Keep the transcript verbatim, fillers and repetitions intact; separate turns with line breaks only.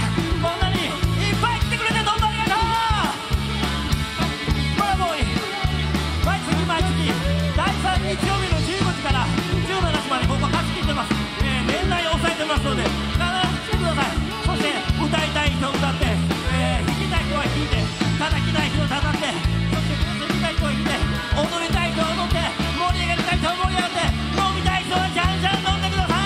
こんなにいっぱい来てくれてどうもありがとう。ブラボーイ、毎月毎月だいさん日曜日のじゅうごじからじゅうしちじまでここ貸し切ってます。えー、年内抑えてますので必ず来てください。そして歌いたい人歌って、えー、弾きたい人は弾いて、叩きたい人は叩って、そしてベース弾きたい人は弾いて、踊りたい人は踊って、盛り上がりたい人は盛り上がって、飲みたい人はじゃんじゃん飲んでください。